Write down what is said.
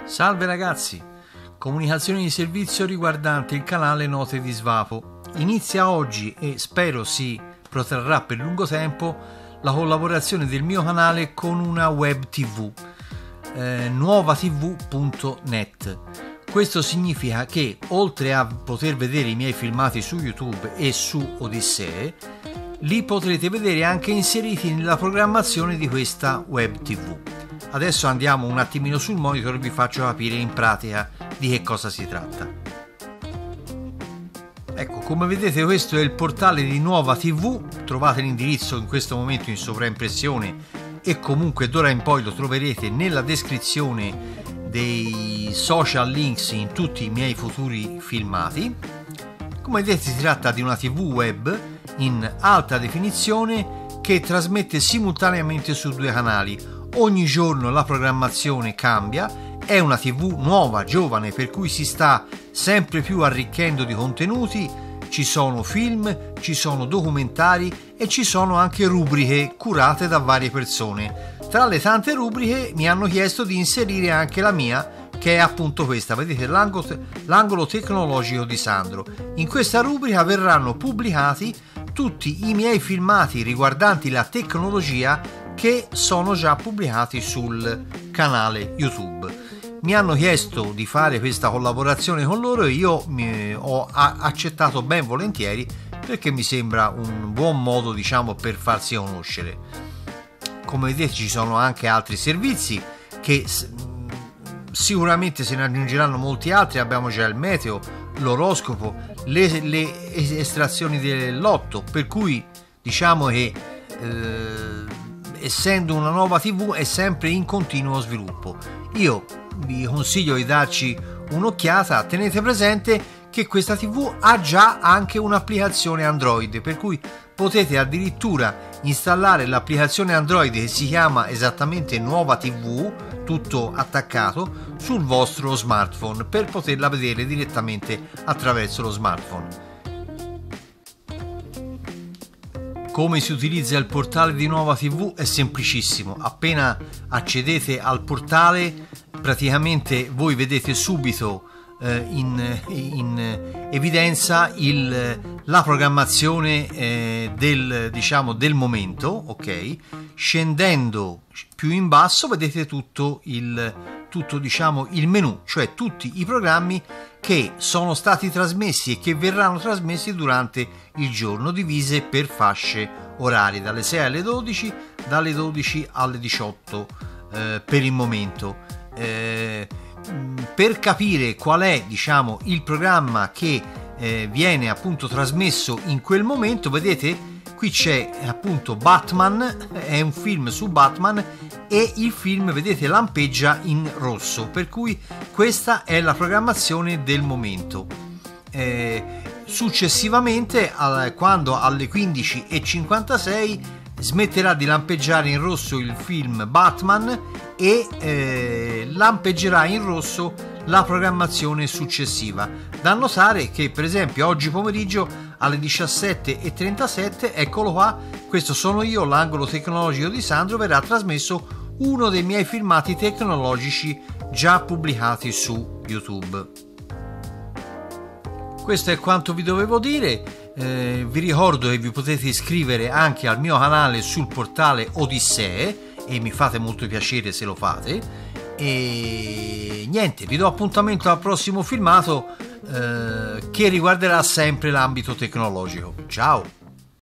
Salve ragazzi, comunicazione di servizio riguardante il canale Note di Svapo. Inizia oggi e spero si protrarrà per lungo tempo la collaborazione del mio canale con una web tv, nuovatv.net. Questo significa che oltre a poter vedere i miei filmati su YouTube e su Odissee, li potrete vedere anche inseriti nella programmazione di questa web tv. Adesso andiamo un attimino sul monitor e vi faccio capire in pratica di che cosa si tratta. Ecco, come vedete questo è il portale di Nuova TV, trovate l'indirizzo in questo momento in sovraimpressione e comunque d'ora in poi lo troverete nella descrizione dei social links in tutti i miei futuri filmati. Come vedete si tratta di una TV web in alta definizione che trasmette simultaneamente su due canali. Ogni giorno la programmazione cambia, è una TV nuova, giovane, per cui si sta sempre più arricchendo di contenuti, ci sono film, ci sono documentari e ci sono anche rubriche curate da varie persone. Tra le tante rubriche mi hanno chiesto di inserire anche la mia, che è appunto questa, vedete, l'angolo tecnologico di Sandro. In questa rubrica verranno pubblicati tutti i miei filmati riguardanti la tecnologia che sono già pubblicati sul canale YouTube. Mi hanno chiesto di fare questa collaborazione con loro e io ho accettato ben volentieri, perché mi sembra un buon modo, diciamo, per farsi conoscere. Come vedete ci sono anche altri servizi che sicuramente se ne aggiungeranno molti altri. Abbiamo già il meteo, l'oroscopo, le estrazioni del lotto, per cui diciamo che essendo una nuova TV è sempre in continuo sviluppo. Io vi consiglio di darci un'occhiata. Tenete presente che questa TV ha già anche un'applicazione Android, per cui potete addirittura installare l'applicazione Android che si chiama esattamente Nuova TV, tutto attaccato, sul vostro smartphone per poterla vedere direttamente attraverso lo smartphone. Come si utilizza il portale di Nuova TV è semplicissimo. Appena accedete al portale, praticamente voi vedete subito in evidenza la programmazione del momento, ok? Scendendo più in basso vedete tutto il menu, cioè tutti i programmi che sono stati trasmessi e che verranno trasmessi durante il giorno, divise per fasce orarie, dalle 6 alle 12, dalle 12 alle 18 per il momento. Per capire qual è, diciamo, il programma che viene appunto trasmesso in quel momento, vedete qui c'è appunto Batman, è un film su Batman e il film, vedete, lampeggia in rosso, per cui questa è la programmazione del momento. Successivamente, quando alle 15:56 smetterà di lampeggiare in rosso il film Batman e lampeggerà in rosso la programmazione successiva. Da notare che per esempio oggi pomeriggio alle 17:37, eccolo qua, questo sono io, l'angolo tecnologico di Sandro, verrà trasmesso uno dei miei filmati tecnologici già pubblicati su YouTube. Questo è quanto vi dovevo dire. Vi ricordo che vi potete iscrivere anche al mio canale sul portale Odissee e mi fate molto piacere se lo fate. E niente, vi do appuntamento al prossimo filmato che riguarderà sempre l'ambito tecnologico. Ciao!